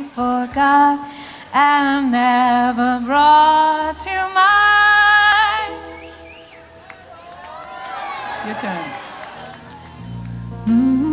forgot and never brought to mind. It's your turn.